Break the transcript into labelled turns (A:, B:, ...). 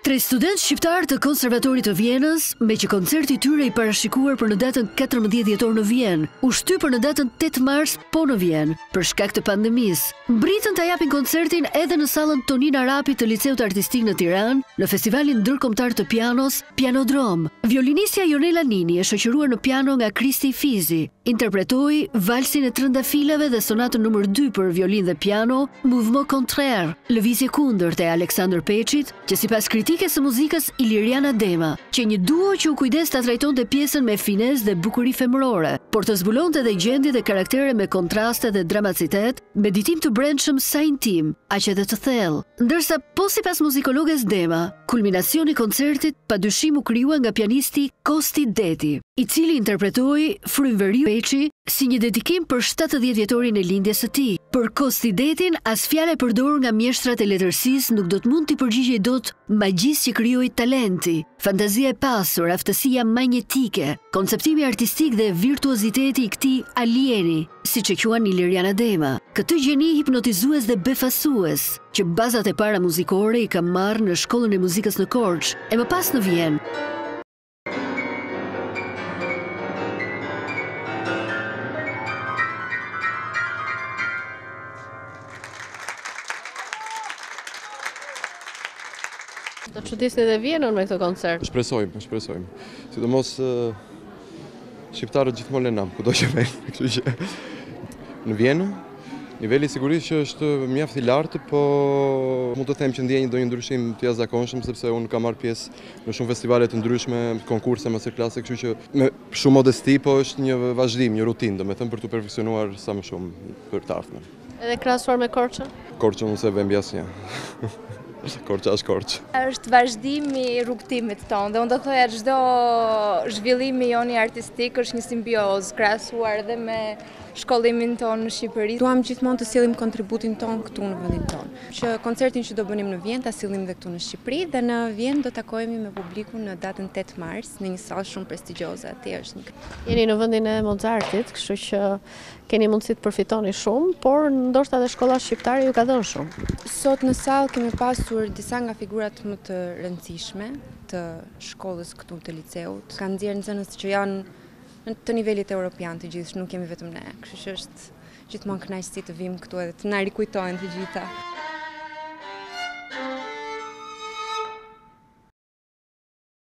A: Tre studentë shqiptar të Konservatorit të Vjenës, me që koncerti i tyre i parashikuar për në datën 14 dhjetor në Vjenë, u shtypër në datën 8 mars po në Vjenë, për shkak të pandemisë. Mbritën ta japin koncertin edhe në sallën Tonin Arapi të Liceut Artistik në Tiranë, në festivalin ndërkombëtar të pianos Pianodrom. Violinisja Jonela Nini e shoqëruar në piano nga Kristi Fizi, interpretoi valsin e trëndafilave dhe sonatën nr. 2 për violinë dhe piano, Mouvement Contraire, lëvizje kundërt e Aleksandër Peçit, që sipas kritikës së muzikës Iliriana Dema, që një duo që u kujdes ta trajtonte pjesën me finezë dhe bukuri femërore, por të zbulonte dhe gjendje dhe karaktere me kontraste dhe dramacitet, me ditim të brendshëm sa intim, aq edhe të thellë. Ndërsa po sipas muzikologes Dema, kulminacioni i koncertit padyshim u krijua nga pianisti Kosti Deti, i cili interpretoi Frymëveriu Peçi si një dedikim për 70 vjetorin e lindjes së tij. Për Kosti Detin, as fjala e përdorur nga mjeshtrat e letërsisë nuk do të mund t'i përgjigjej dot magjisë që krijoi talenti, fantazia e pasur, aftësia magnetike, konceptimi artistik dhe virtuoziteti i këtij alieni, siç e quan Iliriana Dema. Këtë gjeni hipnotizues dhe befasues, që bazat e para muzikore i ka marrë në shkollën e muzikës në Korçë, e më pas në Vjenë.
B: Do të çuditni edhe Vjenën me këtë koncert.
C: Shpresojmë. Sidomos shqiptarët gjithmonë lenam, kudo që vjen. Kështu që në Vjenë niveli sigurisht që është mjaft i lartë, po mund të them që ndjej ndonjë ndryshim të jashtëzakonshëm, sepse unë kam marrë pjesë në shumë festivale të ndryshme, konkurse, masterclasse, kështu që me shumë modesti, po është një vazhdim, një rutinë, domethënë për të perfeksionuar sa më shumë për të ardhmen.
B: Edhe krahasuar me Korçën?
C: Korçën unë se vëm asnjë. Korça është Korçë.
D: Është vazhdimi i rrugtimit tonë dhe unë do thoya çdo zhvillim i joni artistik është një simbiozë krahasuar edhe me shkollimin tonë në Shqipëri.
E: Duam gjithmonë të sillim kontributin tonë këtu në vendin tonë. Që koncertin që do bënim në Vjenë ta sillim edhe këtu në Shqipëri dhe në Vjenë do takohemi me publikun në datën 8 mars në një sallë shumë prestigjioze. Atje është një.
B: Jeni në vendin e Mozartit, kështu që keni mundësi të përfitoni shumë, por ndoshta edhe shkolla shqiptare ju ka dhënë shumë.
E: Sot në sallë kemi pasur disa nga figurat më të rëndësishme të shkollës këtu të liceut. Kanë nxjerrë nxënës që janë të nivelit europian të gjithë, nuk kemi vetëm ne. Kështu që është gjithmonë kënaqësi të vim këtu edhe të na rikujtojnë të gjitha.